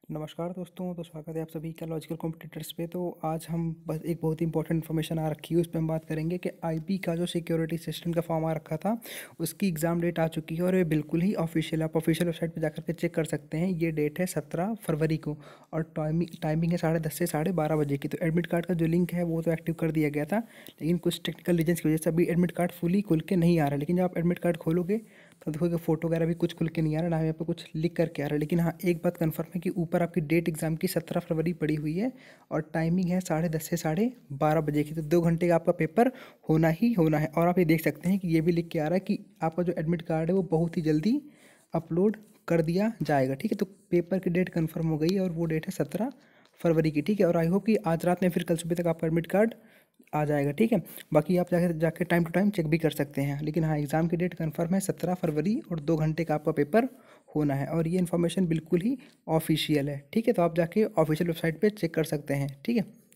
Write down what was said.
नमस्कार दोस्तों। तो स्वागत है आप सभी का लॉजिकल कॉम्पिटिटर्स पे। तो आज हम बस एक बहुत ही इंपॉर्टेंट इन्फॉर्मेशन आ रखी है, उस पर हम बात करेंगे कि आईबी का जो सिक्योरिटी सिस्टम का फॉर्म आ रखा था उसकी एग्ज़ाम डेट आ चुकी है और ये बिल्कुल ही ऑफिशियल, आप ऑफिशियल वेबसाइट पे जाकर के चेक कर सकते हैं। ये डेट है 17 फरवरी को और टाइमिंग है 10:30 से 12:30 बजे की। तो एडमिट कार्ड का जो लिंक है वो तो एक्टिव कर दिया गया था, लेकिन कुछ टेक्निकल रीजन की वजह से अभी एडमिट कार्ड फुली खुल के नहीं आ रहा। लेकिन जब आप एडमिट कार्ड खोलोगे तो देखोगे फोटो वगैरह भी कुछ खुल के नहीं आ रहा, ना यहाँ पे कुछ लिख करके आ रहा है। लेकिन हाँ, एक बात कंफर्म है कि ऊपर आपकी डेट एग्जाम की 17 फरवरी पड़ी हुई है और टाइमिंग है 10:30 से 12:30 बजे की। तो 2 घंटे का आपका पेपर होना ही होना है। और आप ये देख सकते हैं कि ये भी लिख के आ रहा है कि आपका जो एडमिट कार्ड है वो बहुत ही जल्दी अपलोड कर दिया जाएगा। ठीक है, तो पेपर की डेट कंफर्म हो गई है और वो डेट है 17 फरवरी की। ठीक है, और आई होप कि आज रात में फिर कल सुबह तक आपका एडमिट कार्ड आ जाएगा। ठीक है, बाकी आप जाके टाइम टू टाइम चेक भी कर सकते हैं। लेकिन हाँ, एग्ज़ाम की डेट कंफर्म है 17 फरवरी और 2 घंटे का आपका पेपर होना है और ये इन्फॉर्मेशन बिल्कुल ही ऑफिशियल है। ठीक है, तो आप जाके ऑफिशियल वेबसाइट पे चेक कर सकते हैं। ठीक है।